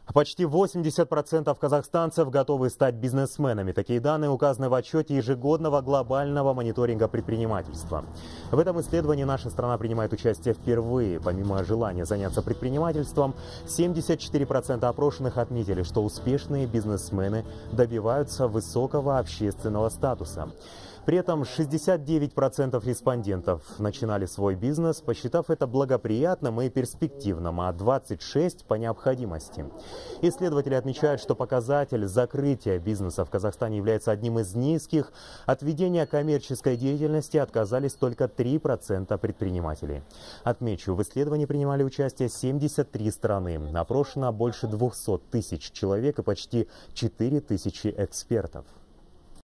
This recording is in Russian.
Почти 80% казахстанцев готовы стать бизнесменами. Такие данные указаны в отчете ежегодного глобального мониторинга предпринимательства. В этом исследовании наша страна принимает участие впервые. Помимо желания заняться предпринимательством, 74% опрошенных отметили, что успешные бизнесмены добиваются высокого общественного статуса. При этом 69% респондентов начинали свой бизнес, посчитав это благоприятным и перспективным, а 26% по необходимости. Исследователи отмечают, что показатель закрытия бизнеса в Казахстане является одним из низких. От ведения коммерческой деятельности отказались только 3% предпринимателей. Отмечу, в исследовании принимали участие 73 страны. Опрошено больше 200 тысяч человек и почти 4 тысячи экспертов.